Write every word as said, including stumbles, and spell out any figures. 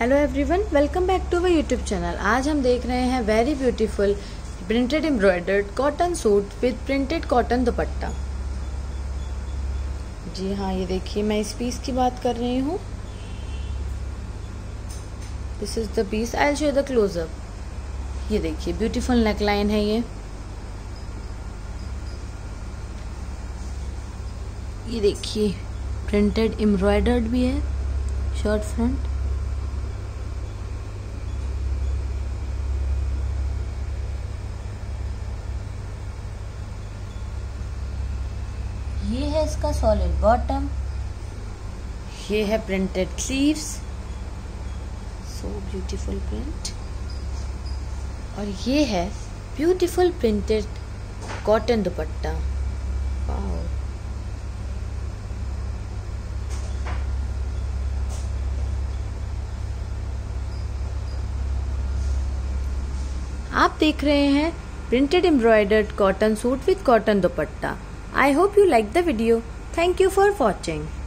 Hello everyone, welcome back to our YouTube channel. आज हम देख रहे हैं very beautiful printed embroidered cotton suit with printed cotton dupatta. जी हाँ, ये देखिए, मैं इस पीस की बात कर रही हूँ। This is the piece, I will show the close up. ये देखिए, ब्यूटीफुल नेकलाइन है ये। ये देखिए, प्रिंटेड एम्ब्रॉयडर्ड भी है शर्ट फ्रंट। ये है इसका सॉलिड बॉटम। ये है printed sleeves, so beautiful print. और ये है beautiful printed cotton dupatta. Wow, आप देख रहे हैं printed embroidered cotton suit with cotton dupatta. I hope you liked the video. Thank you for watching.